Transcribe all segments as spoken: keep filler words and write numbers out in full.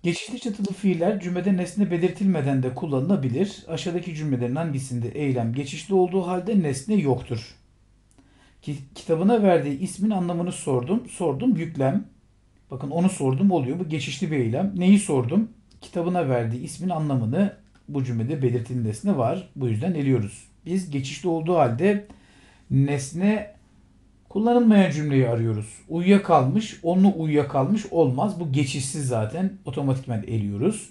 Geçişli çatılı fiiller cümlede nesne belirtilmeden de kullanılabilir. Aşağıdaki cümlelerin hangisinde eylem geçişli olduğu halde nesne yoktur? Kitabına verdiği ismin anlamını sordum. Sordum yüklem. Bakın onu sordum oluyor. Bu geçişli bir eylem. Neyi sordum? Kitabına verdiği ismin anlamını bu cümlede belirtilen nesne var. Bu yüzden eliyoruz. Biz geçişli olduğu halde nesne kullanılmayan cümleyi arıyoruz. Uyuyakalmış, onu uyuyakalmış olmaz. Bu geçişsiz zaten. Otomatikman eliyoruz.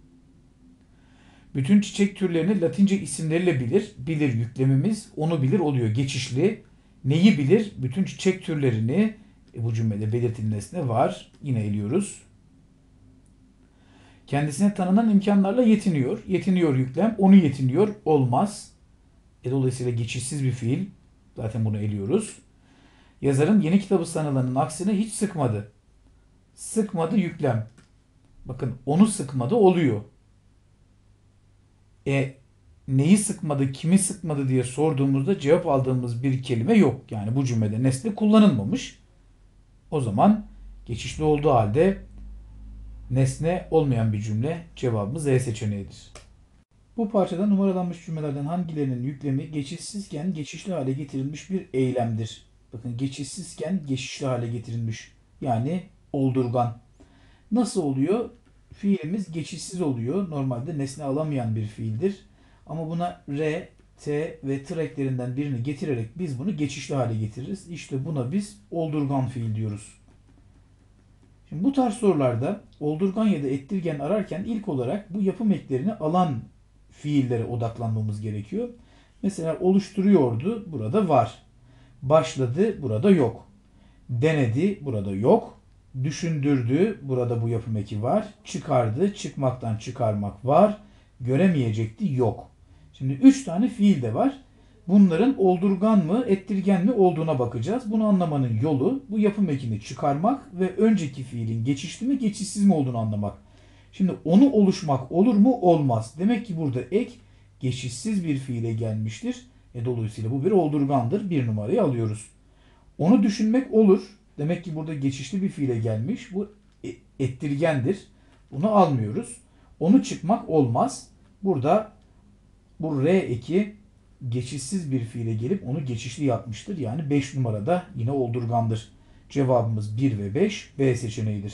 Bütün çiçek türlerini Latince isimleriyle bilir. Bilir yüklemimiz onu bilir oluyor. Geçişli. Neyi bilir? Bütün çiçek türlerini e, bu cümlede belirtilen nesne var. Yine eliyoruz. Kendisine tanınan imkanlarla yetiniyor. Yetiniyor yüklem. Onu yetiniyor. Olmaz. E, dolayısıyla geçişsiz bir fiil. Zaten bunu eliyoruz. Yazarın yeni kitabı sanılanın aksine hiç sıkmadı. Sıkmadı yüklem. Bakın onu sıkmadı oluyor. E neyi sıkmadı, kimi sıkmadı diye sorduğumuzda cevap aldığımız bir kelime yok. Yani bu cümlede nesne kullanılmamış. O zaman geçişli olduğu halde nesne olmayan bir cümle, cevabımız E seçeneğidir. Bu parçada numaralanmış cümlelerden hangilerinin yüklemi geçişsizken geçişli hale getirilmiş bir eylemdir? Bakın geçişsizken geçişli hale getirilmiş. Yani oldurgan. Nasıl oluyor? Fiilimiz geçişsiz oluyor. Normalde nesne alamayan bir fiildir. Ama buna re, t ve tır eklerinden birini getirerek biz bunu geçişli hale getiririz. İşte buna biz oldurgan fiil diyoruz. Şimdi bu tarz sorularda oldurgan ya da ettirgen ararken ilk olarak bu yapım eklerini alan fiillere odaklanmamız gerekiyor. Mesela oluşturuyordu, burada var. Başladı, burada yok. Denedi, burada yok. Düşündürdü, burada bu yapım eki var. Çıkardı, çıkmaktan çıkarmak var. Göremeyecekti, yok. Şimdi üç tane fiil de var. Bunların oldurgan mı, ettirgen mi olduğuna bakacağız. Bunu anlamanın yolu bu yapım ekini çıkarmak ve önceki fiilin geçişli mi, geçişsiz mi olduğunu anlamak. Şimdi onu oluşmak olur mu? Olmaz. Demek ki burada ek geçişsiz bir fiile gelmiştir. E, dolayısıyla bu bir oldurgandır. Bir numarayı alıyoruz. Onu düşünmek olur. Demek ki burada geçişli bir fiile gelmiş. Bu ettirgendir. Bunu almıyoruz. Onu çıkmak olmaz. Burada bu R eki geçişsiz bir fiile gelip onu geçişli yapmıştır. Yani beş numarada yine oldurgandır. Cevabımız bir ve beş B seçeneğidir.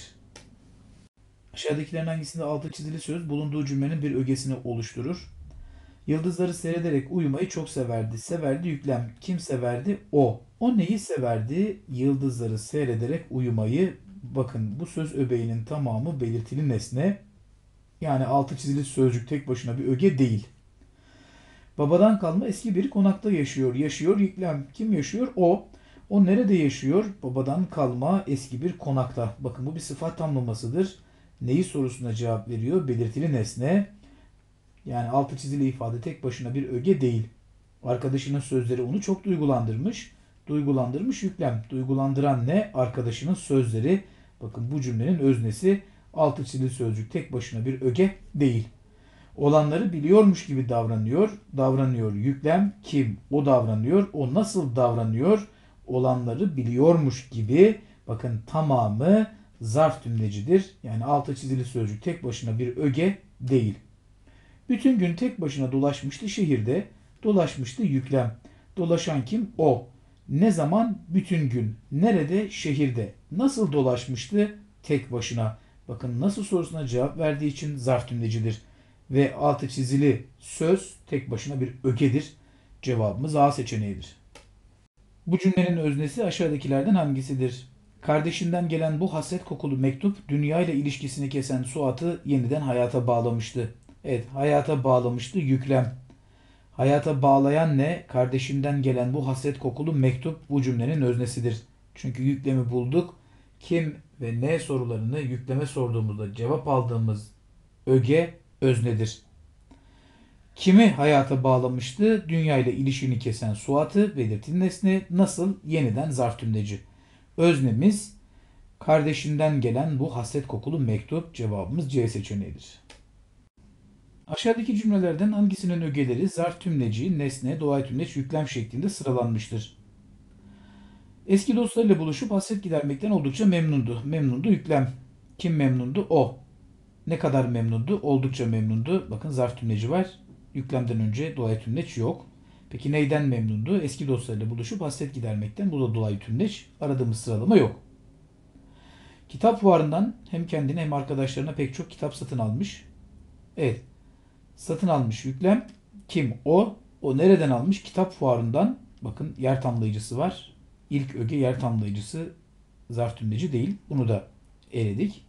Aşağıdakilerin hangisinde altı çizili söz bulunduğu cümlenin bir ögesini oluşturur? Yıldızları seyrederek uyumayı çok severdi. Severdi yüklem. Kim severdi? O. O neyi severdi? Yıldızları seyrederek uyumayı. Bakın bu söz öbeğinin tamamı belirtili nesne. Yani altı çizili sözcük tek başına bir öge değil. Babadan kalma eski bir konakta yaşıyor. Yaşıyor yüklem. Kim yaşıyor? O. O nerede yaşıyor? Babadan kalma eski bir konakta. Bakın bu bir sıfat tamlamasıdır. Neyi sorusuna cevap veriyor? Belirtili nesne. Yani altı çizili ifade tek başına bir öge değil. Arkadaşının sözleri onu çok duygulandırmış. Duygulandırmış yüklem. Duygulandıran ne? Arkadaşının sözleri. Bakın bu cümlenin öznesi altı çizili sözcük tek başına bir öge değil. Olanları biliyormuş gibi davranıyor. Davranıyor yüklem. Kim? O davranıyor. O nasıl davranıyor? Olanları biliyormuş gibi. Bakın tamamı zarf tümlecidir. Yani altı çizili sözcük tek başına bir öge değil. Bütün gün tek başına dolaşmıştı şehirde. Dolaşmıştı yüklem. Dolaşan kim? O. Ne zaman? Bütün gün. Nerede? Şehirde. Nasıl dolaşmıştı? Tek başına. Bakın nasıl sorusuna cevap verdiği için zarf tümlecidir. Ve altı çizili söz tek başına bir ögedir. Cevabımız A seçeneğidir. Bu cümlenin öznesi aşağıdakilerden hangisidir? Kardeşinden gelen bu hasret kokulu mektup dünya ile ilişkisini kesen Suat'ı yeniden hayata bağlamıştı. Evet, hayata bağlamıştı yüklem. Hayata bağlayan ne? Kardeşinden gelen bu hasret kokulu mektup bu cümlenin öznesidir. Çünkü yüklemi bulduk. Kim ve ne sorularını yükleme sorduğumuzda cevap aldığımız öge öznedir. Kimi hayata bağlamıştı? Dünya ile ilişkini kesen Suat'ı belirtin nesne. Nasıl? Yeniden zarf tümleci. Öznemiz kardeşinden gelen bu hasret kokulu mektup. Cevabımız C seçeneğidir. Aşağıdaki cümlelerden hangisinin ögeleri zarf tümleci, nesne, doğal tümleç, yüklem şeklinde sıralanmıştır? Eski dostlarıyla buluşup hasret gidermekten oldukça memnundu. Memnundu yüklem. Kim memnundu? O. Ne kadar memnundu? Oldukça memnundu. Bakın zarf tümleci var. Yüklemden önce dolaylı tümleç yok. Peki neyden memnundu? Eski dostlarıyla buluşup hasret gidermekten. Bu da dolaylı tümleç. Aradığımız sıralama yok. Kitap fuarından hem kendine hem arkadaşlarına pek çok kitap satın almış. Evet. Satın almış yüklem. Kim? O. O nereden almış? Kitap fuarından. Bakın yer tamlayıcısı var. İlk öge yer tamlayıcısı zarf tümleci değil. Bunu da eledik.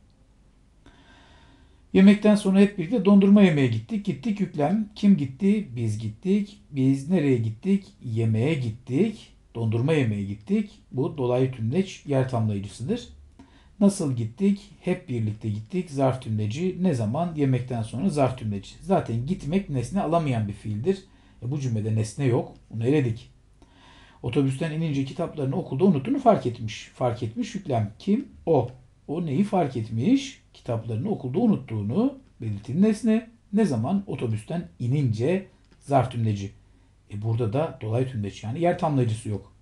Yemekten sonra hep birlikte dondurma yemeye gittik. Gittik yüklem. Kim gitti? Biz gittik. Biz nereye gittik? Yemeğe gittik. Dondurma yemeye gittik. Bu dolaylı tümleç yer tamlayıcısıdır. Nasıl gittik? Hep birlikte gittik. Zarf tümleci. Ne zaman? Yemekten sonra zarf tümleci. Zaten gitmek nesne alamayan bir fiildir. E bu cümlede nesne yok. Bunu eledik. Otobüsten inince kitaplarını okulda unuttuğunu fark etmiş. Fark etmiş yüklem. Kim? O. O neyi fark etmiş? Kitaplarını okulda unuttuğunu belirtili nesne. Ne zaman? Otobüsten inince zarf tümleci. E burada da dolaylı tümleç yani yer tamlayıcısı yok.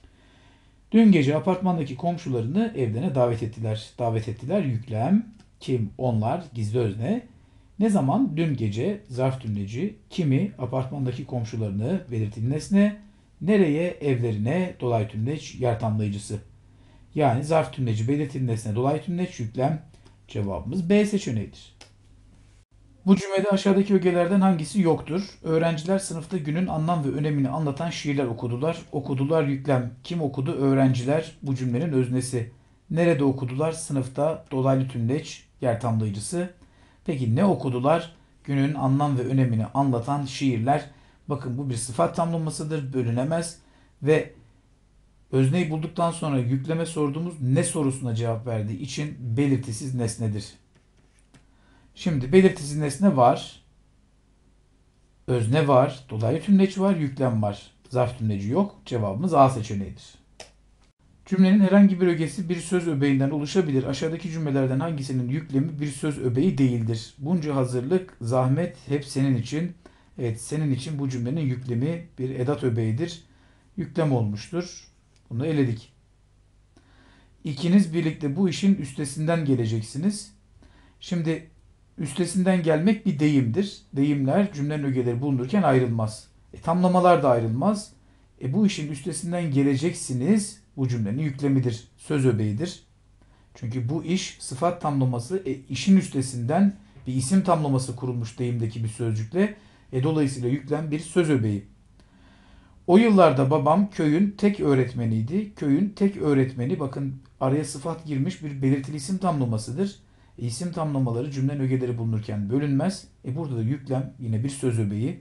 Dün gece apartmandaki komşularını evlerine davet ettiler. Davet ettiler yüklem. Kim? Onlar. Gizli özne. Ne zaman? Dün gece zarf tümleci. Kimi? Apartmandaki komşularını belirtili nesne. Nereye? Evlerine dolaylı tümleç yer tamlayıcısı. Yani zarf tümleci belirtili nesne dolaylı tümleç yüklem. Cevabımız B seçeneğidir. Bu cümlede aşağıdaki ögelerden hangisi yoktur? Öğrenciler sınıfta günün anlam ve önemini anlatan şiirler okudular. Okudular yüklem. Kim okudu? Öğrenciler. Bu cümlenin öznesi. Nerede okudular? Sınıfta dolaylı tümleç yer tamlayıcısı. Peki ne okudular? Günün anlam ve önemini anlatan şiirler. Bakın bu bir sıfat tamlamasıdır. Bölünemez. Ve özneyi bulduktan sonra yükleme sorduğumuz ne sorusuna cevap verdiği için belirtisiz nesnedir. Şimdi belirtisiz nesne var. Özne var. Dolaylı tümleç var. Yüklem var. Zarf tümleci yok. Cevabımız A seçeneğidir. Cümlenin herhangi bir ögesi bir söz öbeğinden oluşabilir. Aşağıdaki cümlelerden hangisinin yüklemi bir söz öbeği değildir? Bunca hazırlık, zahmet hep senin için. Evet, senin için bu cümlenin yüklemi bir edat öbeğidir. Yüklem olmuştur. Bunu eledik. İkiniz birlikte bu işin üstesinden geleceksiniz. Şimdi üstesinden gelmek bir deyimdir. Deyimler cümlenin ögeleri bulunurken ayrılmaz. E, tamlamalar da ayrılmaz. E, bu işin üstesinden geleceksiniz. Bu cümlenin yüklemidir. Söz öbeğidir. Çünkü bu iş sıfat tamlaması e, işin üstesinden bir isim tamlaması kurulmuş deyimdeki bir sözcükle. E, dolayısıyla yüklem bir söz öbeği. O yıllarda babam köyün tek öğretmeniydi. Köyün tek öğretmeni bakın araya sıfat girmiş bir belirtili isim tamlamasıdır. E, isim tamlamaları cümlenin ögeleri bulunurken bölünmez. E, burada da yüklem yine bir söz öbeği.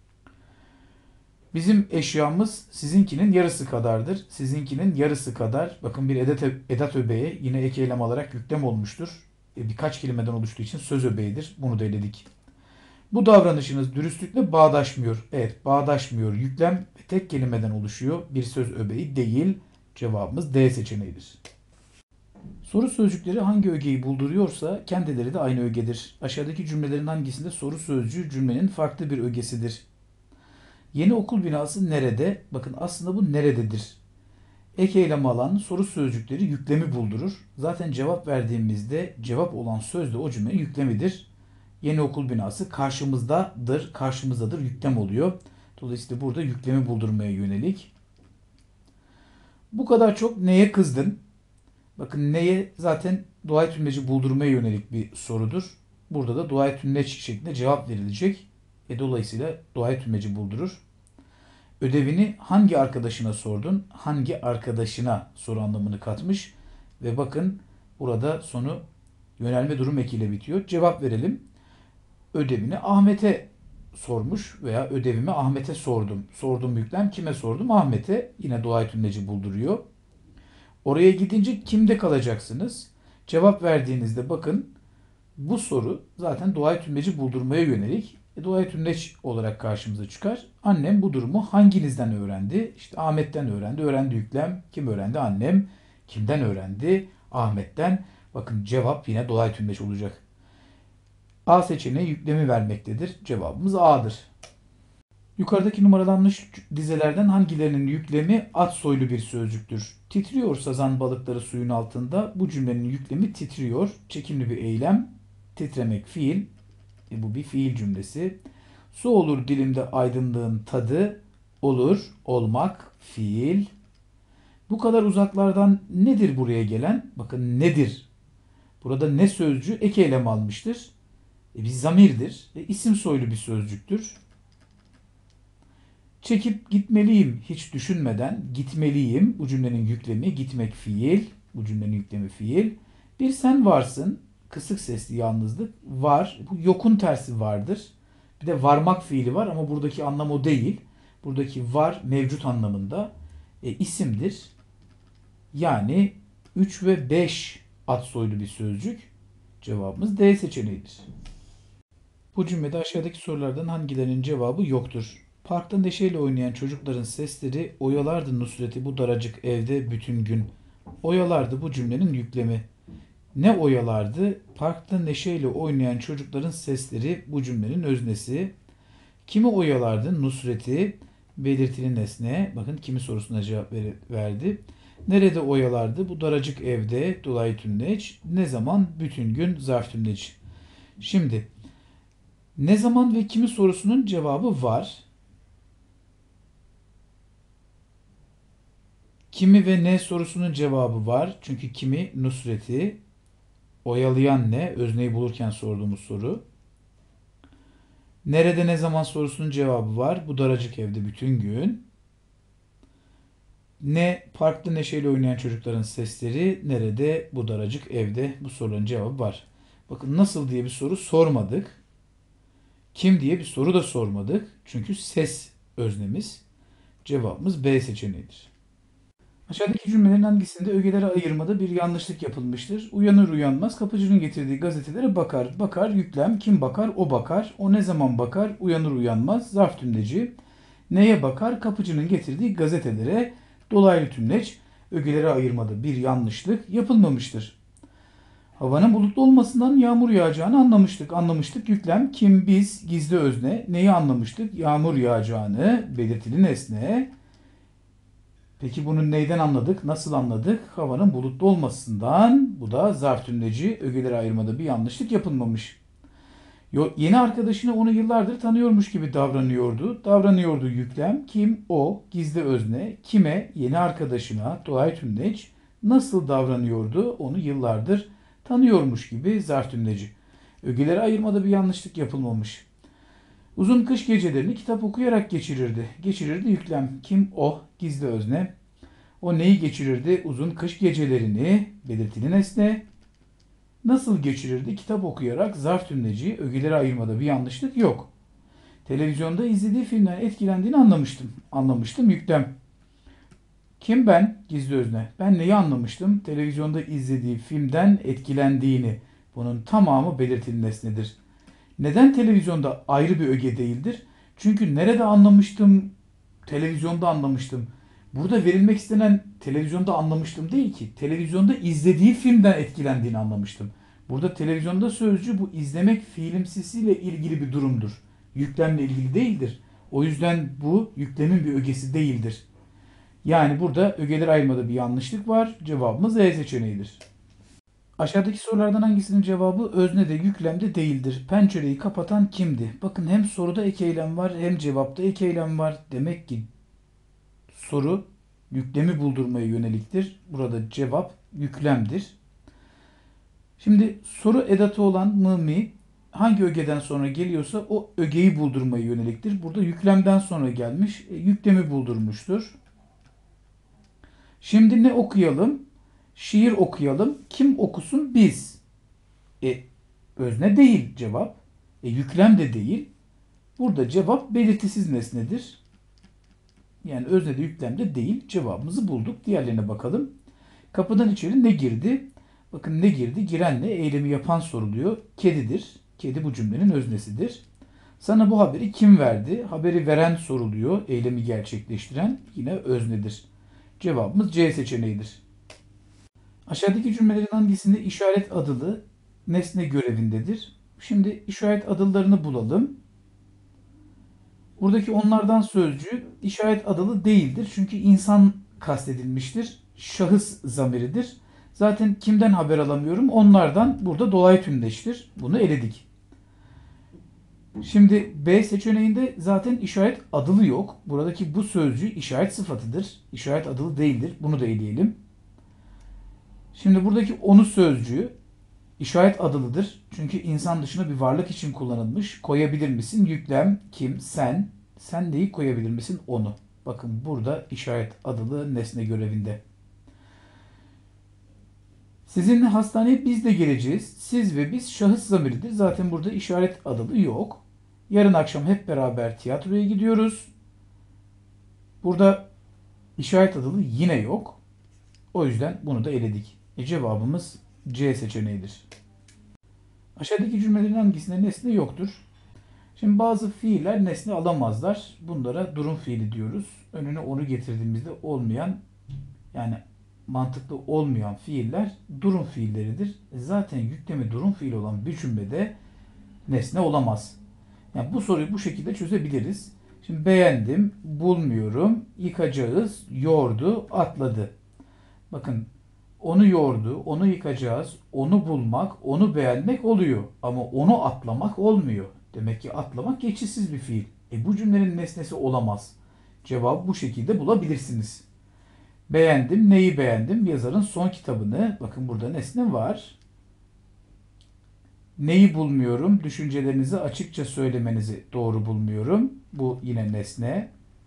Bizim eşyamız sizinkinin yarısı kadardır. Sizinkinin yarısı kadar. Bakın bir edat, edat öbeği yine ek eylem alarak yüklem olmuştur. E, birkaç kelimeden oluştuğu için söz öbeğidir. Bunu da eledik. Bu davranışınız dürüstlükle bağdaşmıyor. Evet, bağdaşmıyor. Yüklem tek kelimeden oluşuyor. Bir söz öbeği değil. Cevabımız D seçeneğidir. Soru sözcükleri hangi ögeyi bulduruyorsa kendileri de aynı ögedir. Aşağıdaki cümlelerin hangisinde soru sözcüğü cümlenin farklı bir ögesidir? Yeni okul binası nerede? Bakın aslında bu nerededir? Ek eylem alan soru sözcükleri yüklemi buldurur. Zaten cevap verdiğimizde cevap olan söz de o cümlenin yüklemidir. Yeni okul binası karşımızdadır. Karşımızdadır yüklem oluyor. Dolayısıyla burada yüklemi buldurmaya yönelik. Bu kadar çok neye kızdın? Bakın neye zaten dolaylı tümleci buldurmaya yönelik bir sorudur. Burada da dolaylı tümleç şeklinde cevap verilecek. E, dolayısıyla dolaylı tümleci buldurur. Ödevini hangi arkadaşına sordun? Hangi arkadaşına soru anlamını katmış. Ve bakın burada sonu yönelme durum ekiyle bitiyor. Cevap verelim. Ödevini Ahmet'e sormuş veya ödevimi Ahmet'e sordum. Sordum yüklem kime sordum? Ahmet'e. Yine dolaylı tümleci bulduruyor. Oraya gidince kimde kalacaksınız? Cevap verdiğinizde bakın bu soru zaten dolaylı tümleci buldurmaya yönelik. E, dolaylı tümleç olarak karşımıza çıkar. Annem bu durumu hanginizden öğrendi? İşte Ahmet'ten öğrendi. Öğrendi yüklem. Kim öğrendi? Annem. Kimden öğrendi? Ahmet'ten. Bakın cevap yine dolaylı tümleç olacak. A seçeneği yüklemi vermektedir. Cevabımız A'dır. Yukarıdaki numaralanmış dizelerden hangilerinin yüklemi at soylu bir sözcüktür? Titriyor sazan balıkları suyun altında. Bu cümlenin yüklemi titriyor. Çekimli bir eylem. titremek fiil. E, bu bir fiil cümlesi. Su olur dilimde aydınlığın tadı. Olur, olmak, fiil. Bu kadar uzaklardan nedir buraya gelen? Bakın nedir? Burada ne sözcüğü ek eylem almıştır. E, bir zamirdir. E, isim soylu bir sözcüktür. Çekip gitmeliyim hiç düşünmeden. Gitmeliyim. Bu cümlenin yüklemi. Gitmek fiil. Bu cümlenin yüklemi fiil. Bir sen varsın. Kısık sesli yalnızlık. Var. Bu yokun tersi vardır. Bir de varmak fiili var ama buradaki anlam o değil. Buradaki var mevcut anlamında. E, isimdir. Yani üç ve beş ad soylu bir sözcük. Cevabımız D seçeneğidir. Bu cümlede aşağıdaki sorulardan hangilerinin cevabı yoktur? Parkta neşeyle oynayan çocukların sesleri oyalardı Nusret'i bu daracık evde bütün gün. Oyalardı bu cümlenin yüklemi. Ne oyalardı? Parkta neşeyle oynayan çocukların sesleri bu cümlenin öznesi. Kimi oyalardı? Nusret'i belirtili nesne. Bakın kimi sorusuna cevap ver- verdi. Nerede oyalardı? Bu daracık evde dolaylı tümleç. Ne zaman? Bütün gün zarf tümleç. Şimdi ne zaman ve kimi sorusunun cevabı var. Kimi ve ne sorusunun cevabı var. Çünkü kimi Nusret'i oyalayan ne? Özneyi bulurken sorduğumuz soru. Nerede ne zaman sorusunun cevabı var. Bu daracık evde bütün gün. Ne parkta neşeyle oynayan çocukların sesleri. Nerede bu daracık evde. Bu sorunun cevabı var. Bakın nasıl diye bir soru sormadık. Kim diye bir soru da sormadık. Çünkü ses öznemiz. Cevabımız B seçeneğidir. Aşağıdaki cümlelerin hangisinde ögelere ayırmada bir yanlışlık yapılmıştır? Uyanır uyanmaz kapıcının getirdiği gazetelere bakar. Bakar yüklem. Kim bakar? O bakar. O ne zaman bakar? Uyanır uyanmaz. Zarf tümleci. Neye bakar? Kapıcının getirdiği gazetelere. Dolaylı tümleç. Ögelere ayırmada bir yanlışlık yapılmamıştır. Havanın bulutlu olmasından yağmur yağacağını anlamıştık. Anlamıştık yüklem. Kim? Biz. Gizli özne. Neyi anlamıştık? Yağmur yağacağını. Belirtili nesne. Peki bunu neyden anladık? Nasıl anladık? Havanın bulutlu olmasından. Bu da zarf tümleci. Ögeleri ayırmada bir yanlışlık yapılmamış. Yo- Yeni arkadaşını onu yıllardır tanıyormuş gibi davranıyordu. Davranıyordu yüklem. Kim? O. Gizli özne. Kime? Yeni arkadaşına. Dolaylı tümleç. Nasıl davranıyordu? Onu yıllardır tanıyormuş gibi zarf tümleci. Ögeleri ayırmada bir yanlışlık yapılmamış. Uzun kış gecelerini kitap okuyarak geçirirdi. Geçirirdi yüklem. Kim? O. Gizli özne. O neyi geçirirdi? Uzun kış gecelerini. Belirtili nesne. Nasıl geçirirdi? Kitap okuyarak zarf tümleci. Ögeleri ayırmada bir yanlışlık yok. Televizyonda izlediği filmden etkilendiğini anlamıştım. Anlamıştım yüklem. Kim ben? Gizli özne. Ben neyi anlamıştım? Televizyonda izlediği filmden etkilendiğini. Bunun tamamı belirtili nesnedir. Neden televizyonda ayrı bir öge değildir? Çünkü nerede anlamıştım, televizyonda anlamıştım. Burada verilmek istenen televizyonda anlamıştım değil ki. Televizyonda izlediği filmden etkilendiğini anlamıştım. Burada televizyonda sözcü bu izlemek fiilimsisiyle ilgili bir durumdur. Yüklemle ilgili değildir. O yüzden bu yüklemin bir ögesi değildir. Yani burada ögeler ayırmada bir yanlışlık var. Cevabımız E seçeneğidir. Aşağıdaki sorulardan hangisinin cevabı öznede, yüklemde değildir? Pencereyi kapatan kimdi? Bakın hem soruda ek eylem var hem cevapta ek eylem var. Demek ki soru yüklemi buldurmaya yöneliktir. Burada cevap yüklemdir. Şimdi soru edatı olan mı mi hangi ögeden sonra geliyorsa o ögeyi buldurmaya yöneliktir. Burada yüklemden sonra gelmiş. E, yüklemi buldurmuştur. Şimdi ne okuyalım? Şiir okuyalım. Kim okusun? Biz. E, özne değil cevap. E, yüklem de değil. Burada cevap belirtisiz nesnedir. Yani özne de yüklem de değil. Cevabımızı bulduk. Diğerlerine bakalım. Kapıdan içeri ne girdi? Bakın ne girdi? Girenle eylemi yapan soruluyor. Kedidir. Kedi bu cümlenin öznesidir. Sana bu haberi kim verdi? Haberi veren soruluyor. Eylemi gerçekleştiren yine öznedir. Cevabımız C seçeneğidir. Aşağıdaki cümlelerin hangisinde işaret adılı nesne görevindedir? Şimdi işaret adıllarını bulalım. Buradaki onlardan sözcüğü işaret adılı değildir. Çünkü insan kastedilmiştir. Şahıs zamiridir. Zaten kimden haber alamıyorum? Onlardan. Burada dolaylı tümleçtir. Bunu eledik. Şimdi B seçeneğinde zaten işaret adılı yok. Buradaki bu sözcüğü işaret sıfatıdır. İşaret adılı değildir. Bunu da eleyelim. Şimdi buradaki onu sözcüğü işaret adılıdır. Çünkü insan dışında bir varlık için kullanılmış. Koyabilir misin? Yüklem, kim, sen. Sen neyi koyabilir misin? Onu. Bakın burada işaret adılı nesne görevinde. Sizinle hastaneye biz de geleceğiz. Siz ve biz şahıs zamiridir. Zaten burada işaret adılı yok. Yarın akşam hep beraber tiyatroya gidiyoruz. Burada işaret adılı yine yok. O yüzden bunu da eledik. E cevabımız C seçeneğidir. Aşağıdaki cümlelerin hangisinde nesne yoktur? Şimdi bazı fiiller nesne alamazlar. Bunlara durum fiili diyoruz. Önüne onu getirdiğimizde olmayan, yani mantıklı olmayan fiiller durum fiilleridir. Zaten yüklemi durum fiili olan bir cümlede nesne olamaz. Yani bu soruyu bu şekilde çözebiliriz. Şimdi beğendim, bulmuyorum, yıkacağız, yordu, atladı. Bakın onu yordu, onu yıkacağız, onu bulmak, onu beğenmek oluyor. Ama onu atlamak olmuyor. Demek ki atlamak geçişsiz bir fiil. E bu cümlenin nesnesi olamaz. Cevabı bu şekilde bulabilirsiniz. Beğendim, neyi beğendim? Yazarın son kitabını. Bakın burada nesne var. Neyi bulmuyorum? Düşüncelerinizi açıkça söylemenizi doğru bulmuyorum. Bu yine nesne.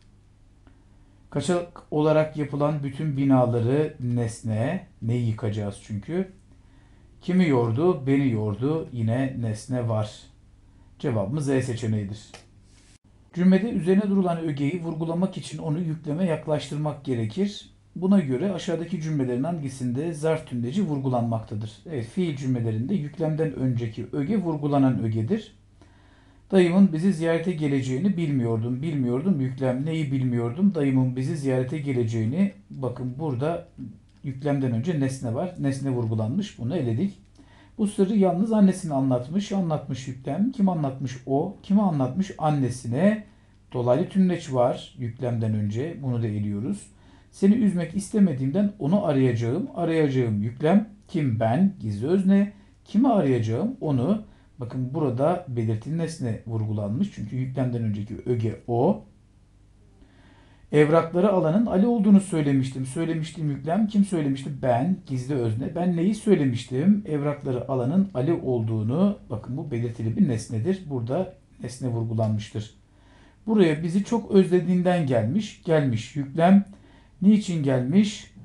Kaçak olarak yapılan bütün binaları nesne. Neyi yıkacağız çünkü? Kimi yordu? Beni yordu. Yine nesne var. Cevabımız E seçeneğidir. Cümlede üzerine durulan ögeyi vurgulamak için onu yükleme yaklaştırmak gerekir. Buna göre aşağıdaki cümlelerin hangisinde zarf tümleci vurgulanmaktadır? Evet, fiil cümlelerinde yüklemden önceki öge vurgulanan ögedir. Dayımın bizi ziyarete geleceğini bilmiyordum. Bilmiyordum yüklem. Neyi bilmiyordum? Dayımın bizi ziyarete geleceğini. Bakın burada yüklemden önce nesne var. Nesne vurgulanmış. Bunu eledik. Bu sırrı yalnız annesine anlatmış. Anlatmış yüklem. Kim anlatmış? O. Kime anlatmış? Annesine. Dolaylı tümleç var yüklemden önce. Bunu da eliyoruz. Seni üzmek istemediğimden onu arayacağım. Arayacağım yüklem. Kim? Ben. Gizli özne. Kimi arayacağım? Onu. Bakın burada belirtili nesne vurgulanmış. Çünkü yüklemden önceki öge o. Evrakları alanın Ali olduğunu söylemiştim. Söylemiştim yüklem. Kim söylemişti? Ben. Gizli özne. Ben neyi söylemiştim? Evrakları alanın Ali olduğunu. Bakın bu belirtili bir nesnedir. Burada nesne vurgulanmıştır. Buraya bizi çok özlediğinden gelmiş. Gelmiş yüklem. Niçin gelmiş?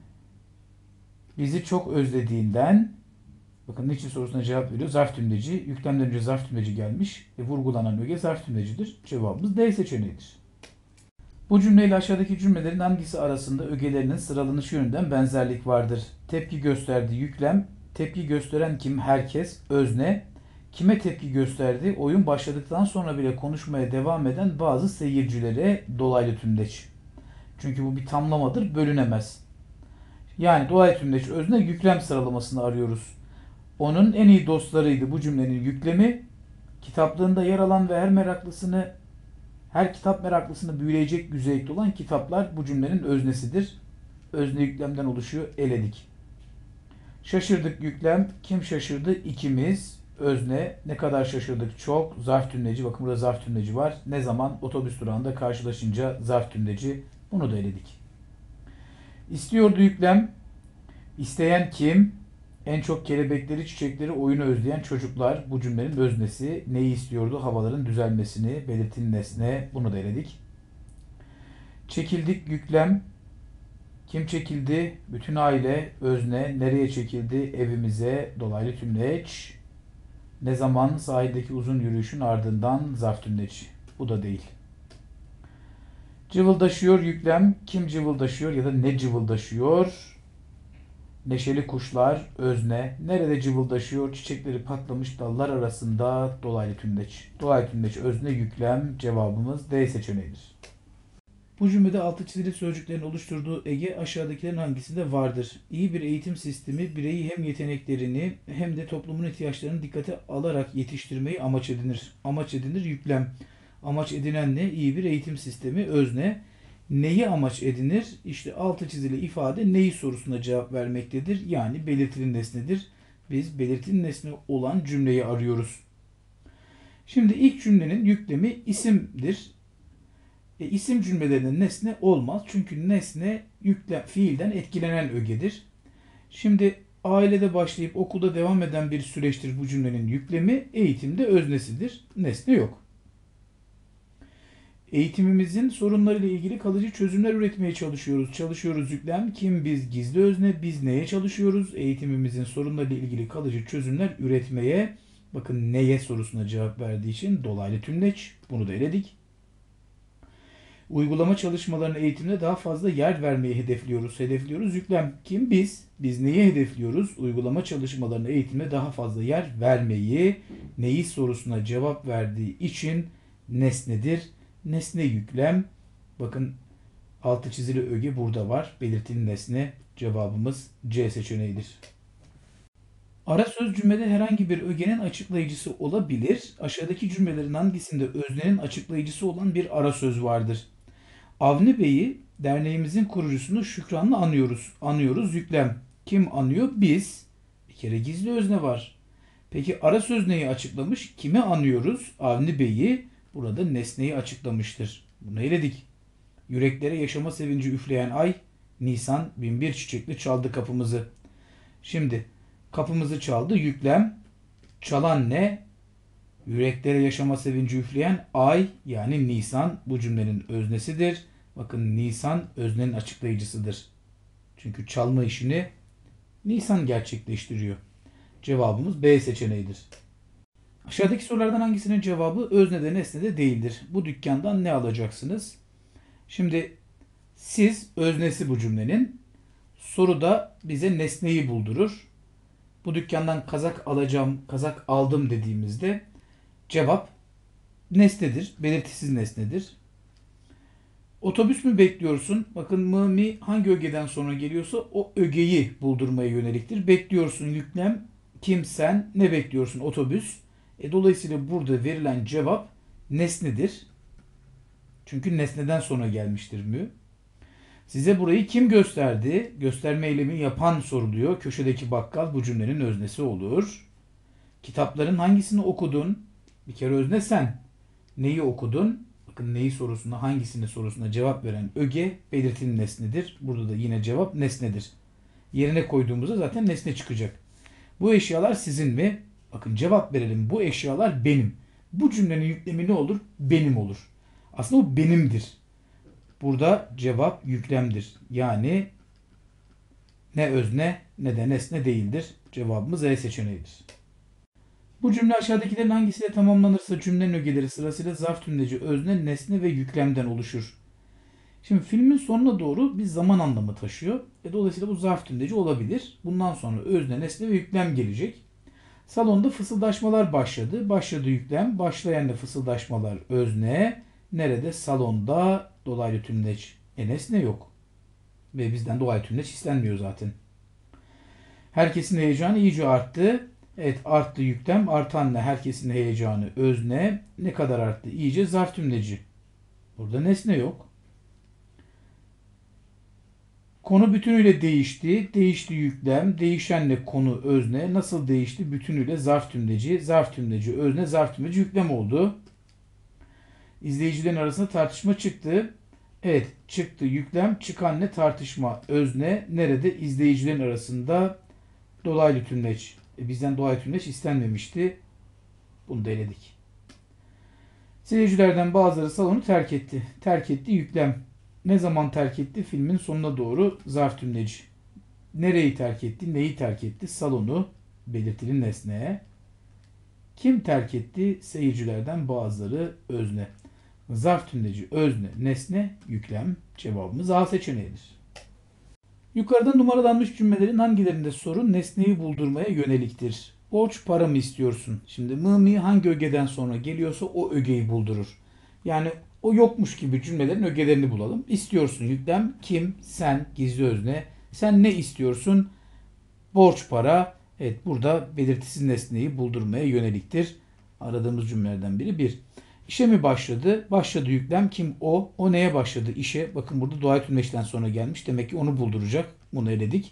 Bizi çok özlediğinden. Bakın niçin sorusuna cevap veriyor. Zarf tümleci. Yüklemden önce zarf tümleci gelmiş. E, vurgulanan öge zarf tümlecidir. Cevabımız D seçeneğidir. Bu cümleyle aşağıdaki cümlelerin hangisi arasında ögelerinin sıralanışı yönünden benzerlik vardır? Tepki gösterdi yüklem. Tepki gösteren kim? Herkes. Özne. Kime tepki gösterdi? Oyun başladıktan sonra bile konuşmaya devam eden bazı seyircilere dolaylı tümleç. Çünkü bu bir tamlamadır. Bölünemez. Yani dolaylı tümleç özne yüklem sıralamasını arıyoruz. Onun en iyi dostlarıydı bu cümlenin yüklemi. Kitaplığında yer alan ve her meraklısını, her kitap meraklısını büyüleyecek güzellikte olan kitaplar bu cümlenin öznesidir. Özne yüklemden oluşuyor. Eledik. Şaşırdık yüklem. Kim şaşırdı? İkimiz. Özne. Ne kadar şaşırdık? Çok. Zarf tümleci. Bakın burada zarf tümleci var. Ne zaman? Otobüs durağında karşılaşınca zarf tümleci. Bunu da eledik. İstiyordu yüklem. İsteyen kim? En çok kelebekleri, çiçekleri, oyunu özleyen çocuklar. Bu cümlenin öznesi. Neyi istiyordu? Havaların düzelmesini. Belirtili nesne. Bunu da eledik. Çekildik yüklem. Kim çekildi? Bütün aile. Özne. Nereye çekildi? Evimize. Dolaylı tümleç. Ne zaman? Sahildeki uzun yürüyüşün ardından zarf tümleç. Bu da değil. Cıvıldaşıyor yüklem. Kim cıvıldaşıyor ya da ne cıvıldaşıyor? Neşeli kuşlar, özne. Nerede cıvıldaşıyor? Çiçekleri patlamış dallar arasında. Dolaylı tümleç. Dolaylı tümleç özne yüklem. Cevabımız D seçeneğidir. Bu cümlede altı çizili sözcüklerin oluşturduğu ege aşağıdakilerin hangisinde vardır? İyi bir eğitim sistemi bireyi hem yeteneklerini hem de toplumun ihtiyaçlarını dikkate alarak yetiştirmeyi amaç edinir. Amaç edinir yüklem. Amaç edinen ne? İyi bir eğitim sistemi özne. Neyi amaç edinir? İşte altı çizili ifade neyi sorusuna cevap vermektedir. Yani belirtili nesnedir. Biz belirtili nesne olan cümleyi arıyoruz. Şimdi ilk cümlenin yüklemi isimdir. E, isim cümlelerinin nesne olmaz. Çünkü nesne yükle, fiilden etkilenen ögedir. Şimdi ailede başlayıp okulda devam eden bir süreçtir bu cümlenin yüklemi. Eğitimde öznesidir. Nesne yok. Eğitimimizin sorunlarıyla ilgili kalıcı çözümler üretmeye çalışıyoruz. Çalışıyoruz yüklem. Kim? Biz. Gizli özne. Biz neye çalışıyoruz? Eğitimimizin sorunlarıyla ilgili kalıcı çözümler üretmeye. Bakın neye sorusuna cevap verdiği için dolaylı tümleç. Bunu da eledik. Uygulama çalışmalarının eğitimde daha fazla yer vermeyi hedefliyoruz. Hedefliyoruz. Yüklem kim? Biz. Biz neyi hedefliyoruz? Uygulama çalışmalarının eğitimde daha fazla yer vermeyi. Neyi sorusuna cevap verdiği için nesnedir. Nesne yüklem. Bakın altı çizili öge burada var. Belirtili nesne. Cevabımız C seçeneğidir. Ara söz cümlede herhangi bir ögenin açıklayıcısı olabilir. Aşağıdaki cümlelerin hangisinde öznenin açıklayıcısı olan bir ara söz vardır? Avni Bey'i, derneğimizin kurucusunu şükranla anıyoruz. Anıyoruz yüklem. Kim anıyor? Biz. Bir kere gizli özne var. Peki ara söz neyi açıklamış? Kimi anıyoruz? Avni Bey'i. Burada nesneyi açıklamıştır. Bunu eledik. Yüreklere yaşama sevinci üfleyen ay, Nisan bin bir çiçekli çaldı kapımızı. Şimdi kapımızı çaldı yüklem. Çalan ne? Yüreklere yaşama sevinci üfleyen ay, yani Nisan bu cümlenin öznesidir. Bakın Nisan öznenin açıklayıcısıdır. Çünkü çalma işini Nisan gerçekleştiriyor. Cevabımız B seçeneğidir. Aşağıdaki sorulardan hangisinin cevabı öznede nesnede değildir? Bu dükkandan ne alacaksınız? Şimdi siz öznesi bu cümlenin. Soruda bize nesneyi buldurur. Bu dükkandan kazak alacağım, kazak aldım dediğimizde cevap nesnedir. Belirtisiz nesnedir. Otobüs mü bekliyorsun? Bakın mı mi hangi ögeden sonra geliyorsa o ögeyi buldurmaya yöneliktir. Bekliyorsun yüklem. Kim? Sen. Ne bekliyorsun? Otobüs. E, dolayısıyla burada verilen cevap nesnedir. Çünkü nesneden sonra gelmiştir mü. Size burayı kim gösterdi? Gösterme eylemi yapan soruluyor. Köşedeki bakkal bu cümlenin öznesi olur. Kitapların hangisini okudun? Bir kere özne sen. Neyi okudun? Bakın neyi sorusuna, hangisini sorusuna cevap veren öge belirtili nesnedir. Burada da yine cevap nesnedir. Yerine koyduğumuzda zaten nesne çıkacak. Bu eşyalar sizin mi? Bakın cevap verelim. Bu eşyalar benim. Bu cümlenin yüklemi ne olur? Benim olur. Aslında o benimdir. Burada cevap yüklemdir. Yani ne özne ne de nesne değildir. Cevabımız E seçeneğidir. Bu cümle aşağıdakilerin hangisiyle tamamlanırsa cümlenin ögeleri sırasıyla zarf tümleci, özne, nesne ve yüklemden oluşur. Şimdi filmin sonuna doğru bir zaman anlamı taşıyor. E dolayısıyla bu zarf tümleci olabilir. Bundan sonra özne, nesne ve yüklem gelecek. Salonda fısıldaşmalar başladı. Başladı yüklem. Başlayan da fısıldaşmalar özne. Nerede? Salonda dolaylı tümleç. E nesne yok. Ve bizden dolaylı tümleç istenmiyor zaten. Herkesin heyecanı iyice arttı. Evet arttı yüklem. Artan ne? Herkesin heyecanı özne. Ne kadar arttı? İyice zarf tümleci. Burada nesne yok. Konu bütünüyle değişti. Değişti yüklem. Değişenle konu özne. Nasıl değişti? Bütünüyle zarf tümleci. Zarf tümleci özne. Zarf tümleci yüklem oldu. İzleyicilerin arasında tartışma çıktı. Evet çıktı yüklem. Çıkan ne? Tartışma özne. Nerede? İzleyicilerin arasında dolaylı tümleç. E bizden dolaylı tümleç istenmemişti. Bunu da eledik. Seyircilerden bazıları salonu terk etti. Terk etti yüklem. Ne zaman terk etti? Filmin sonuna doğru zarf tümleci. Nereyi terk etti? Neyi terk etti? Salonu belirtili nesneye. Kim terk etti? Seyircilerden bazıları özne. Zarf tümleci özne, nesne, yüklem. Cevabımız A seçeneğidir. Yukarıda numaralanmış cümlelerin hangilerinde soru nesneyi buldurmaya yöneliktir? Borç para mı istiyorsun? Şimdi mı mi hangi ögeden sonra geliyorsa o ögeyi buldurur. Yani o yokmuş gibi cümlelerin ögelerini bulalım. İstiyorsun yüklem kim? Sen gizli özne. Sen ne istiyorsun? Borç para. Evet burada belirtisiz nesneyi buldurmaya yöneliktir. Aradığımız cümlelerden biri bir. İşe mi başladı? Başladı yüklem. Kim? O. O neye başladı? İşe. Bakın burada doğal tümleçten sonra gelmiş. Demek ki onu bulduracak. Bunu eledik.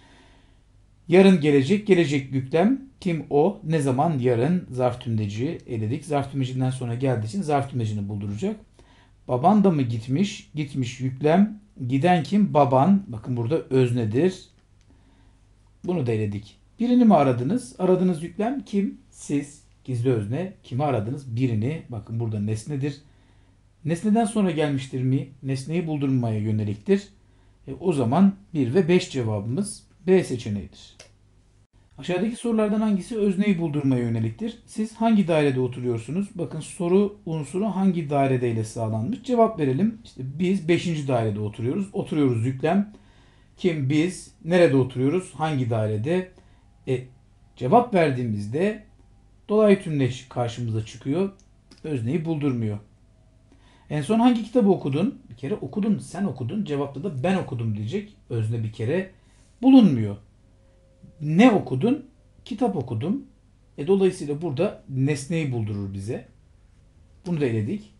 Yarın gelecek. Gelecek yüklem. Kim? O. Ne zaman? Yarın. Zarf tümleci eledik. Zarf tümlecinden sonra geldiği için zarf tümlecini bulduracak. Baban da mı gitmiş? Gitmiş yüklem. Giden kim? Baban. Bakın burada öznedir. Bunu da eledik. Birini mi aradınız? Aradığınız yüklem kim? Siz. Gizli özne. Kimi aradınız? Birini. Bakın burada nesnedir. Nesneden sonra gelmiştir mi? Nesneyi buldurmaya yöneliktir. E, o zaman bir ve beş cevabımız B seçeneğidir. Aşağıdaki sorulardan hangisi özneyi buldurmaya yöneliktir? Siz hangi dairede oturuyorsunuz? Bakın soru unsuru hangi dairede ile sağlanmış? Cevap verelim. İşte biz beşinci dairede oturuyoruz. Oturuyoruz yüklem. Kim? Biz. Nerede oturuyoruz? Hangi dairede? E, cevap verdiğimizde dolaylı tümleç karşımıza çıkıyor. Özneyi buldurmuyor. En son hangi kitabı okudun? Bir kere okudun, sen okudun. Cevapta da ben okudum diyecek. Özne bir kere bulunmuyor. Ne okudun? Kitap okudum. E, dolayısıyla burada nesneyi buldurur bize. Bunu da eledik.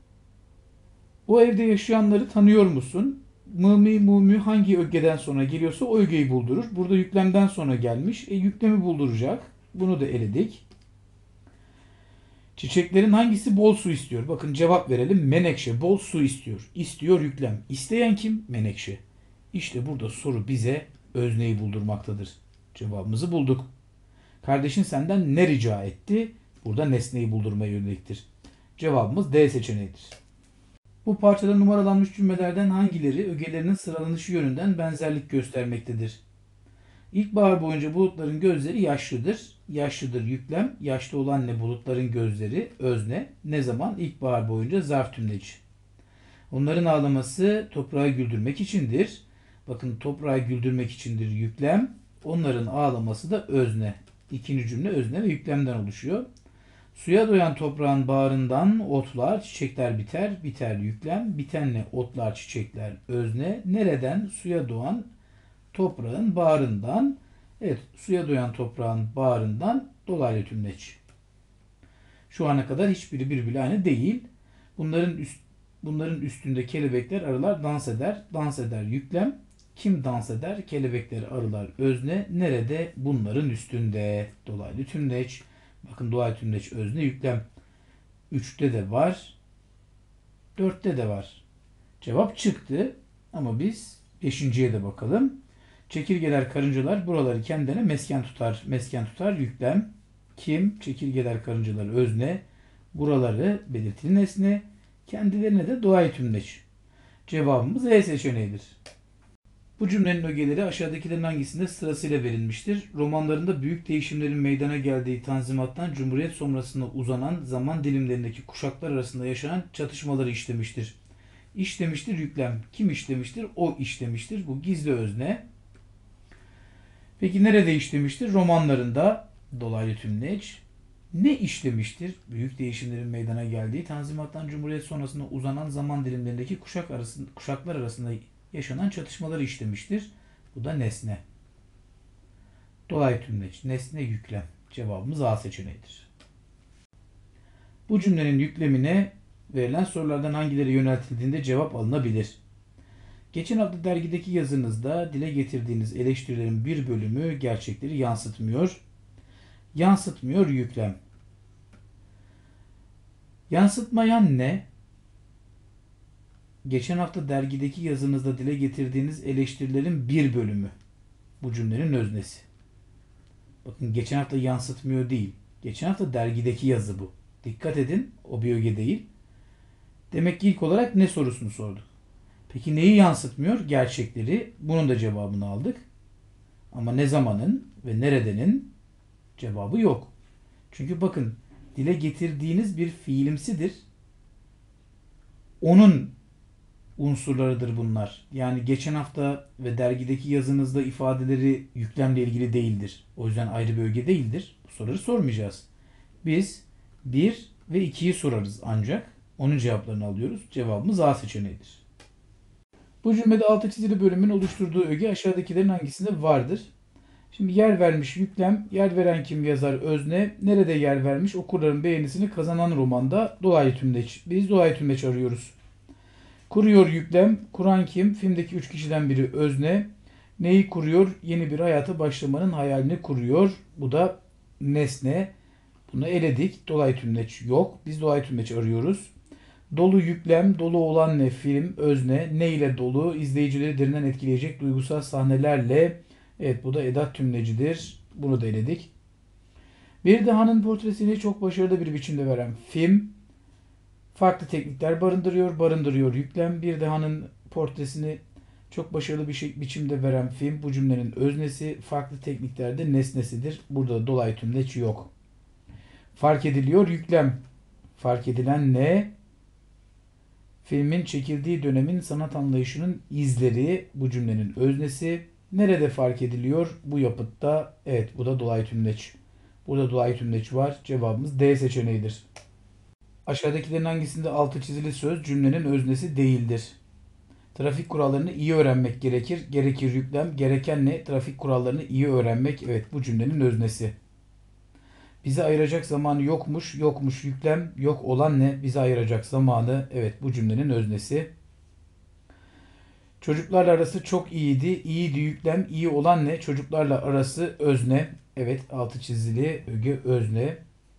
O evde yaşayanları tanıyor musun? Mı mu mü hangi ögeden sonra geliyorsa o ögeyi buldurur. Burada yüklemden sonra gelmiş. E, yüklemi bulduracak. Bunu da eledik. Çiçeklerin hangisi bol su istiyor? Bakın cevap verelim. Menekşe bol su istiyor. İstiyor yüklem. İsteyen kim? Menekşe. İşte burada soru bize özneyi buldurmaktadır. Cevabımızı bulduk. Kardeşin senden ne rica etti? Burada nesneyi buldurmaya yöneliktir. Cevabımız D seçeneğidir. Bu parçada numaralanmış cümlelerden hangileri ögelerinin sıralanışı yönünden benzerlik göstermektedir? İlkbahar boyunca bulutların gözleri yaşlıdır. Yaşlıdır yüklem. Yaşlı olan ne? Bulutların gözleri. Özne. Ne zaman? İlkbahar boyunca zarf tümleci. Onların ağlaması toprağı güldürmek içindir. Bakın toprağı güldürmek içindir yüklem. Onların ağlaması da özne. İkinci cümle özne ve yüklemden oluşuyor. Suya doyan toprağın bağrından otlar, çiçekler biter. Biter yüklem. Bitenle otlar, çiçekler özne. Nereden? Suya doğan toprağın bağrından. Evet, suya doyan toprağın bağrından dolaylı tümleç. Şu ana kadar hiçbiri birbiri aynı değil. Bunların üst, bunların üstünde kelebekler, arılar dans eder. Dans eder yüklem. Kim dans eder? Kelebekler, arılar özne. Nerede? Bunların üstünde. Dolaylı tümleç. Bakın dolaylı tümleç özne yüklem. üçte de var. dörtte de var. Cevap çıktı. Ama biz beşinciye de bakalım. Çekirgeler, karıncalar buraları kendilerine mesken tutar. Mesken tutar yüklem. Kim? Çekirgeler, karıncalar özne. Buraları belirtili nesne. Kendilerine de dolaylı tümleç. Cevabımız E seçeneğidir. Bu cümlenin ögeleri aşağıdakilerin hangisinde sırasıyla verilmiştir? Romanlarında büyük değişimlerin meydana geldiği Tanzimat'tan Cumhuriyet sonrasında uzanan zaman dilimlerindeki kuşaklar arasında yaşanan çatışmaları işlemiştir. İşlemiştir yüklem. Kim işlemiştir? O işlemiştir. Bu gizli özne. Peki nerede işlemiştir? Romanlarında dolaylı tümleç. Ne işlemiştir? Büyük değişimlerin meydana geldiği Tanzimat'tan Cumhuriyet sonrasında uzanan zaman dilimlerindeki kuşak arasında, kuşaklar arasında yaşanan çatışmaları işlemiştir. Bu da nesne. Dolaylı tümleç. Nesne yüklem. Cevabımız A seçeneğidir. Bu cümlenin yüklemine verilen sorulardan hangileri yöneltildiğinde cevap alınabilir? Geçen hafta dergideki yazınızda dile getirdiğiniz eleştirilerin bir bölümü gerçekleri yansıtmıyor. Yansıtmıyor yüklem. Yansıtmayan ne? Geçen hafta dergideki yazınızda dile getirdiğiniz eleştirilerin bir bölümü. Bu cümlenin öznesi. Bakın geçen hafta yansıtmıyor değil. Geçen hafta dergideki yazı bu. Dikkat edin, o bir öge değil. Demek ki ilk olarak ne sorusunu sorduk. Peki neyi yansıtmıyor? Gerçekleri. Bunun da cevabını aldık. Ama ne zamanın ve neredenin cevabı yok. Çünkü bakın dile getirdiğiniz bir fiilimsidir. Onun unsurlarıdır bunlar. Yani geçen hafta ve dergideki yazınızda ifadeleri yüklemle ilgili değildir. O yüzden ayrı bir öge değildir. Bu soruları sormayacağız. Biz bir ve ikiyi sorarız ancak. Onun cevaplarını alıyoruz. Cevabımız A seçeneğidir. Bu cümlede altı çizili bölümün oluşturduğu öge aşağıdakilerin hangisinde vardır? Şimdi yer vermiş yüklem, yer veren kim yazar özne, nerede yer vermiş okurların beğenisini kazanan romanda dolaylı tümleç. Biz dolaylı tümleç arıyoruz. Kuruyor yüklem, kuran kim? Filmdeki üç kişiden biri özne. Neyi kuruyor? Yeni bir hayata başlamanın hayalini kuruyor. Bu da nesne. Bunu eledik. Dolaylı tümleç yok. Biz dolaylı tümleç arıyoruz. Dolu yüklem, dolu olan ne? Film, özne. Ne ile dolu? İzleyicileri derinden etkileyecek duygusal sahnelerle. Evet, bu da edat tümlecidir. Bunu da eledik. Bir dehanın portresini çok başarılı bir biçimde veren film. Farklı teknikler barındırıyor. Barındırıyor yüklem. Bir dehanın portresini çok başarılı bir şey, biçimde veren film. Bu cümlenin öznesi. Farklı tekniklerde nesnesidir. Burada dolaylı tümleç yok. Fark ediliyor yüklem. Fark edilen ne? Filmin çekildiği dönemin sanat anlayışının izleri. Bu cümlenin öznesi. Nerede fark ediliyor? Bu yapıtta. Evet, bu da dolaylı tümleç. Burada dolaylı tümleç var. Cevabımız D seçeneğidir. Aşağıdakilerin hangisinde altı çizili söz cümlenin öznesi değildir? Trafik kurallarını iyi öğrenmek gerekir. Gerekir yüklem. Gereken ne? Trafik kurallarını iyi öğrenmek. Evet, bu cümlenin öznesi. Bizi ayıracak zamanı yokmuş. Yokmuş yüklem. Yok olan ne? Bizi ayıracak zamanı. Evet, bu cümlenin öznesi. Çocuklarla arası çok iyiydi. İyiydi yüklem. İyi olan ne? Çocuklarla arası özne. Evet, altı çizili öge özne.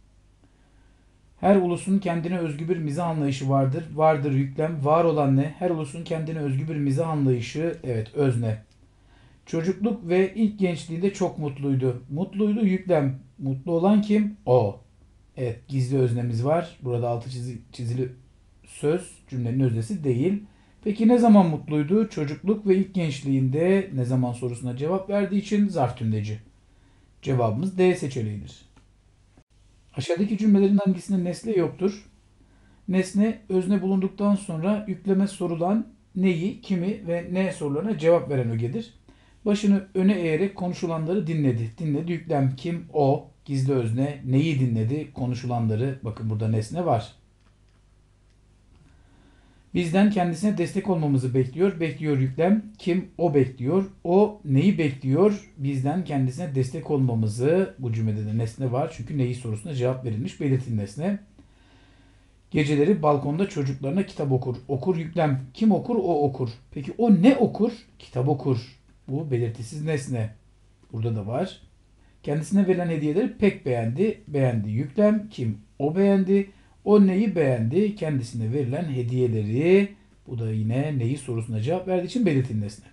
Her ulusun kendine özgü bir mizah anlayışı vardır. Vardır yüklem. Var olan ne? Her ulusun kendine özgü bir mizah anlayışı. Evet, özne. Çocukluk ve ilk gençliğinde çok mutluydu. Mutluydu yüklem. Mutlu olan kim? O. Evet, gizli öznemiz var. Burada altı çizili söz cümlenin öznesi değil. Peki ne zaman mutluydu? Çocukluk ve ilk gençliğinde. Ne zaman sorusuna cevap verdiği için zarf tümleci. Cevabımız D seçeneğidir. Aşağıdaki cümlelerin hangisinde nesne yoktur? Nesne özne bulunduktan sonra yükleme sorulan neyi, kimi ve ne sorularına cevap veren ögedir. Başını öne eğerek konuşulanları dinledi. Dinledi yüklem kim? O. Gizli özne. Neyi dinledi? Konuşulanları. Bakın burada nesne var. Bizden kendisine destek olmamızı bekliyor. Bekliyor yüklem. Kim? O bekliyor. O neyi bekliyor? Bizden kendisine destek olmamızı. Bu cümlede de nesne var. Çünkü neyi sorusuna cevap verilmiş. Belirtin nesne. Geceleri balkonda çocuklarına kitap okur. Okur yüklem. Kim okur? O okur. Peki o ne okur? Kitap okur. Bu belirtisiz nesne. Burada da var. Kendisine verilen hediyeleri pek beğendi. Beğendi yüklem. Kim? O beğendi. O neyi beğendi? Kendisine verilen hediyeleri. Bu da yine neyi sorusuna cevap verdiği için belirtin nesne.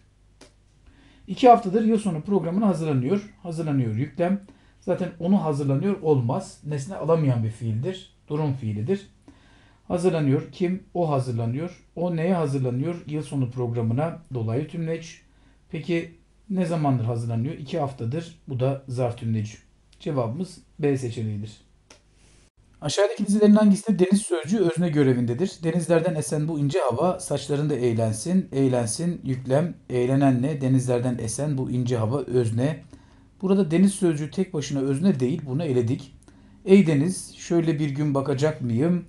İki haftadır yıl sonu programına hazırlanıyor. Hazırlanıyor yüklem. Zaten onu hazırlanıyor olmaz. Nesne alamayan bir fiildir. Durum fiilidir. Hazırlanıyor. Kim? O hazırlanıyor. O neye hazırlanıyor? Yıl sonu programına dolaylı tümleç. Peki ne zamandır hazırlanıyor? İki haftadır. Bu da zarf tümleci. Cevabımız B seçeneğidir. Aşağıdaki dizilerin hangisinde deniz sözcüğü özne görevindedir? Denizlerden esen bu ince hava saçlarında eğlensin. Eğlensin yüklem. Eğlenen ne? Denizlerden esen bu ince hava özne. Burada deniz sözcüğü tek başına özne değil. Bunu eledik. Ey deniz şöyle bir gün bakacak mıyım?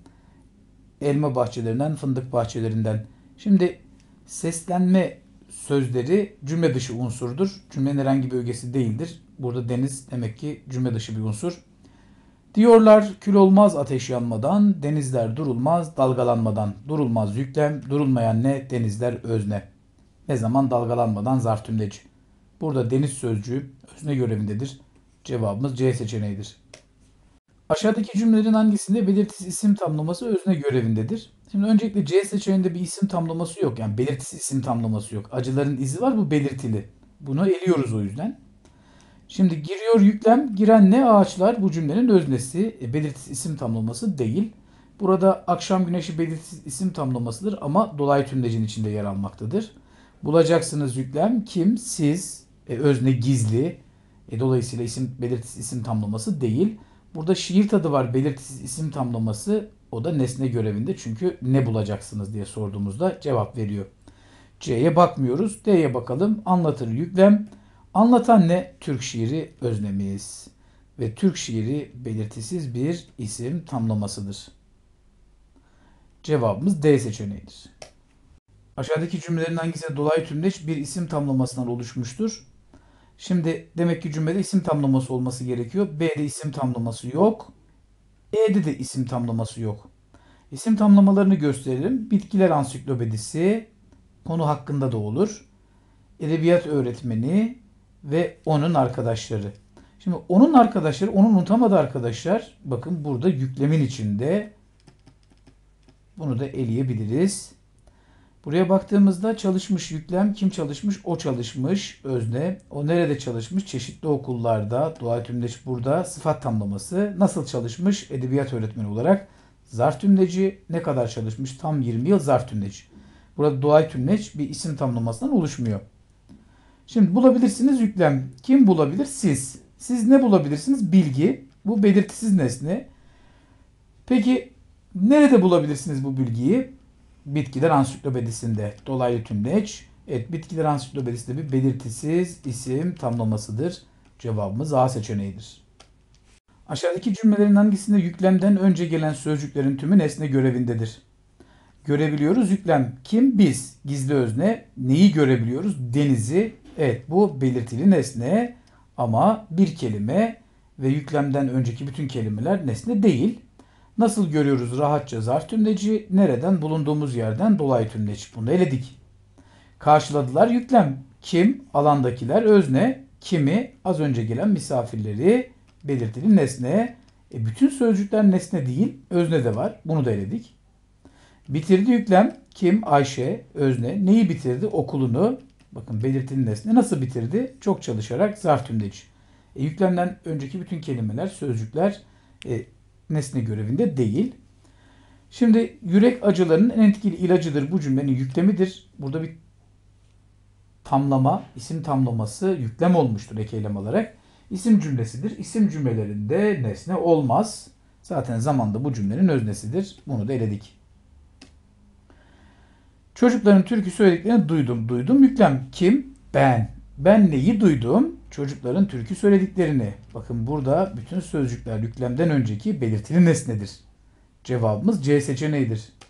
Elma bahçelerinden, fındık bahçelerinden. Şimdi seslenme sözleri cümle dışı unsurdur. Cümlenin herhangi bir ögesi değildir. Burada deniz demek ki cümle dışı bir unsur. Diyorlar kül olmaz ateş yanmadan, denizler durulmaz dalgalanmadan. Durulmaz yüklem, durulmayan ne? Denizler özne. Ne zaman dalgalanmadan zarf tümleci. Burada deniz sözcüğü özne görevindedir. Cevabımız C seçeneğidir. Aşağıdaki cümlelerin hangisinde belirtisiz isim tamlaması özne görevindedir? Şimdi öncelikle C seçeneğinde bir isim tamlaması yok. Yani belirtisiz isim tamlaması yok. Acıların izi var, bu belirtili. Bunu eliyoruz o yüzden. Şimdi giriyor yüklem. Giren ne? Ağaçlar. Bu cümlenin öznesi. E, belirtisiz isim tamlaması değil. Burada akşam güneşi belirtisiz isim tamlamasıdır ama dolaylı tümlecin içinde yer almaktadır. Bulacaksınız yüklem. Kim? Siz. E, özne gizli. E, dolayısıyla isim belirtisiz isim tamlaması değil. Burada şiir tadı var. Belirtisiz isim tamlaması. O da nesne görevinde. Çünkü ne bulacaksınız diye sorduğumuzda cevap veriyor. C'ye bakmıyoruz. D'ye bakalım. Anlatır yüklem. Anlatan ne? Türk şiiri öznemiz. Ve Türk şiiri belirtisiz bir isim tamlamasıdır. Cevabımız D seçeneğidir. Aşağıdaki cümlelerin hangisinde dolaylı tümleç bir isim tamlamasından oluşmuştur? Şimdi demek ki cümlede isim tamlaması olması gerekiyor. B'de isim tamlaması yok. E'de de isim tamlaması yok. İsim tamlamalarını gösterelim. Bitkiler ansiklopedisi konu hakkında da olur. Edebiyat öğretmeni ve onun arkadaşları. Şimdi onun arkadaşları, onun unutamadığı arkadaşlar, bakın burada yüklemin içinde. Bunu da eleyebiliriz. Buraya baktığımızda çalışmış yüklem, kim çalışmış? O çalışmış, özne. O nerede çalışmış? Çeşitli okullarda. Doğal tümleç burada. Sıfat tamlaması. Nasıl çalışmış? Edebiyat öğretmeni olarak. Zarf tümleci ne kadar çalışmış? Tam yirmi yıl zarf tümleci. Burada doğal tümleç bir isim tamlamasından oluşmuyor. Şimdi bulabilirsiniz yüklem. Kim bulabilir? Siz. Siz ne bulabilirsiniz? Bilgi. Bu belirtisiz nesne. Peki nerede bulabilirsiniz bu bilgiyi? Bitkiler Ansiklopedisi'nde. Dolaylı tümleç. Evet, Bitkiler Ansiklopedisi de bir belirtisiz isim tamlamasıdır. Cevabımız A seçeneğidir. Aşağıdaki cümlelerin hangisinde yüklemden önce gelen sözcüklerin tümü nesne görevindedir? Görebiliyoruz. Yüklem kim? Biz. Gizli özne. Neyi görebiliyoruz? Denizi. Evet, bu belirtili nesne ama bir kelime ve yüklemden önceki bütün kelimeler nesne değil. Nasıl görüyoruz? Rahatça zarf tümleci. Nereden? Bulunduğumuz yerden dolaylı tümleç. Bunu eledik. Karşıladılar yüklem. Kim? Alandakiler özne. Kimi? Az önce gelen misafirleri belirtili nesne. E, bütün sözcükler nesne değil, özne de var. Bunu da eledik. Bitirdi yüklem. Kim? Ayşe. Özne. Neyi bitirdi? Okulunu. Bakın belirtili nesne. Nasıl bitirdi? Çok çalışarak zarf tümleç. E, yüklemden önceki bütün kelimeler, sözcükler e, nesne görevinde değil. Şimdi yürek acılarının en etkili ilacıdır. Bu cümlenin yüklemidir. Burada bir tamlama, isim tamlaması yüklem olmuştur ekeylem olarak. İsim cümlesidir. İsim cümlelerinde nesne olmaz. Zaten zamanda bu cümlenin öznesidir. Bunu da eledik. Çocukların türkü söylediklerini duydum. Duydum yüklem. Kim? Ben. Ben neyi duydum? Çocukların türkü söylediklerini. Bakın burada bütün sözcükler yüklemden önceki belirtili nesnedir. Cevabımız C seçeneğidir.